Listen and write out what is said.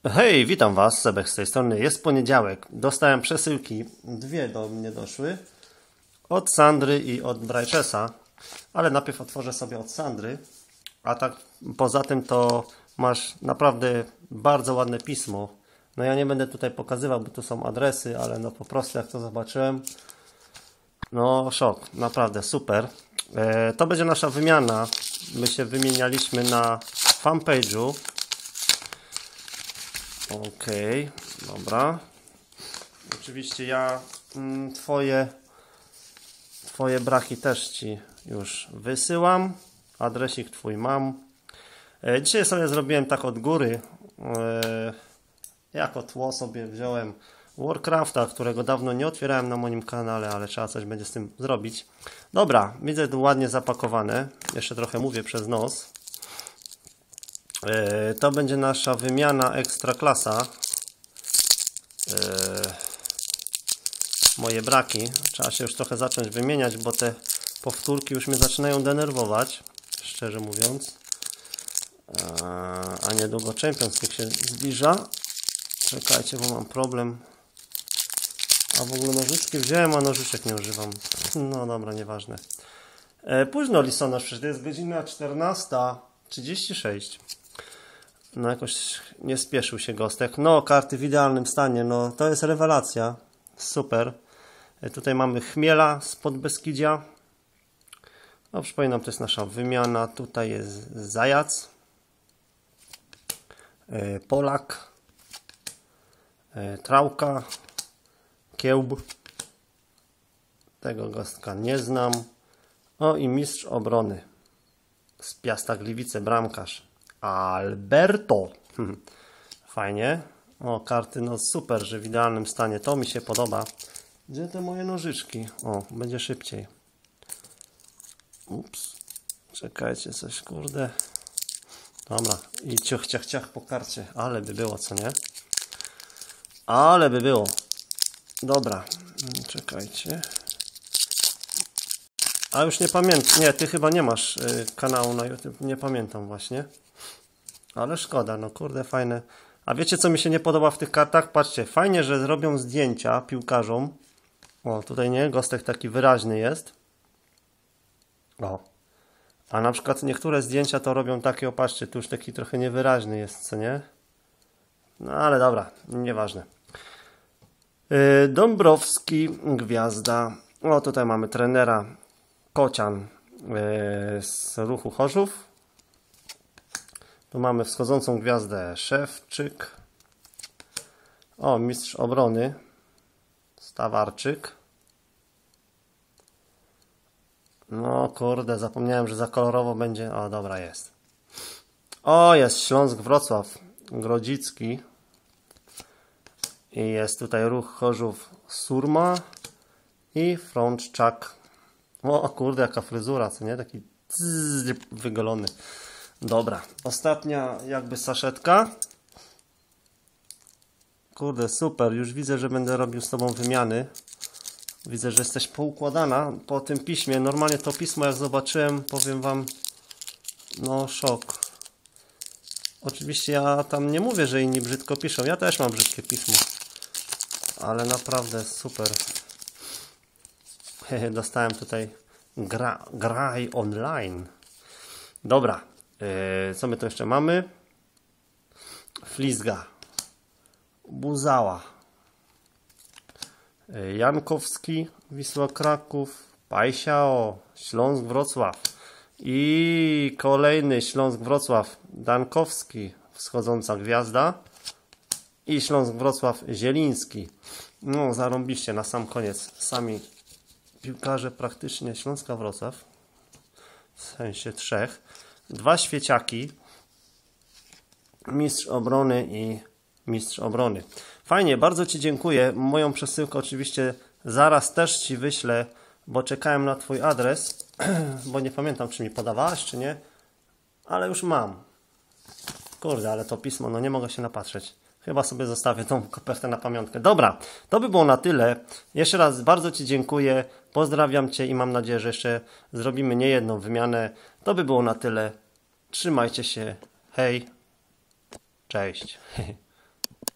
Hej, witam Was, Sebek z tej strony. Jest poniedziałek. Dostałem przesyłki. Dwie do mnie doszły. Od Sandry i od Brightessa. Ale najpierw otworzę sobie od Sandry. A tak poza tym to masz naprawdę bardzo ładne pismo. No ja nie będę tutaj pokazywał, bo tu są adresy, ale no po prostu jak to zobaczyłem, no szok. Naprawdę super. To będzie nasza wymiana. My się wymienialiśmy na fanpage'u. Okej, dobra. Oczywiście ja Twoje braki też Ci już wysyłam. Adresik Twój mam. Dzisiaj sobie zrobiłem tak od góry. Jako tło sobie wziąłem Warcrafta, którego dawno nie otwierałem na moim kanale, ale trzeba coś będzie z tym zrobić. Dobra, widzę tu ładnie zapakowane. Jeszcze trochę mówię przez nos. To będzie nasza wymiana Ekstraklasa. Moje braki. Trzeba się już trochę zacząć wymieniać, bo te powtórki już mnie zaczynają denerwować, szczerze mówiąc. A niedługo Champions League się zbliża. Czekajcie, bo mam problem. A w ogóle nożyczki wziąłem, a nożyczek nie używam. No dobra, nieważne. Późno listonosz, przecież to jest godzina 14:36. No jakoś nie spieszył się Gostek. No, karty w idealnym stanie. No, to jest rewelacja. Super. Tutaj mamy Chmiela z Podbeskidzia. No, przypominam, to jest nasza wymiana. Tutaj jest Zajac. Polak. Trałka. Kiełb. Tego Gostka nie znam. O, i mistrz obrony. Z Piasta Gliwice, bramkarz. Alberto. Fajnie. O, karty, no super, że w idealnym stanie. To mi się podoba. Gdzie te moje nożyczki? O, będzie szybciej. Ups. Czekajcie, coś kurde. Dobra. I ciach, ciach, ciach po karcie. Ale by było, co nie? Ale by było. Dobra. Czekajcie. A już nie pamiętam. Nie, ty chyba nie masz kanału na YouTube. Nie pamiętam właśnie. Ale szkoda, no kurde, fajne. A wiecie, co mi się nie podoba w tych kartach? Patrzcie, fajnie, że zrobią zdjęcia piłkarzom. O, tutaj nie, Gostek taki wyraźny jest. O. A na przykład niektóre zdjęcia to robią takie, opatrzcie, tu już taki trochę niewyraźny jest, co nie? No ale dobra, nieważne. Dąbrowski, gwiazda. O, tutaj mamy trenera Kocian z Ruchu Chorzów. Tu mamy wschodzącą gwiazdę Szewczyk. O, mistrz obrony Stawarczyk. No kurde, zapomniałem, że za kolorowo będzie. O, dobra, jest. O, jest Śląsk Wrocław Grodzicki. I jest tutaj Ruch Chorzów Surma i Frączczak. O kurde, jaka fryzura, co nie? Taki wygolony. Dobra, ostatnia jakby saszetka. Kurde, super, już widzę, że będę robił z Tobą wymiany. Widzę, że jesteś poukładana po tym piśmie. Normalnie to pismo jak zobaczyłem, powiem Wam, no szok. Oczywiście ja tam nie mówię, że inni brzydko piszą. Ja też mam brzydkie pismo. Ale naprawdę super. Dostałem tutaj graj online. Dobra. Co my tu jeszcze mamy? Flizga. Buzała. Jankowski, Wisła Kraków, Pajsiao, Śląsk Wrocław. I kolejny Śląsk Wrocław, Dankowski, wschodząca gwiazda. I Śląsk Wrocław, Zieliński. No, zarąbiście na sam koniec. Sami piłkarze praktycznie Śląska Wrocław. W sensie trzech. Dwa świeciaki. Mistrz obrony i mistrz obrony. Fajnie, bardzo Ci dziękuję. Moją przesyłkę oczywiście zaraz też Ci wyślę, bo czekałem na Twój adres, bo nie pamiętam, czy mi podawałaś, czy nie, ale już mam. Kurde, ale to pismo, no nie mogę się napatrzeć. Chyba sobie zostawię tą kopertę na pamiątkę. Dobra, to by było na tyle. Jeszcze raz bardzo Ci dziękuję, pozdrawiam Cię i mam nadzieję, że jeszcze zrobimy niejedną wymianę. To by było na tyle. Trzymajcie się. Hej. Cześć.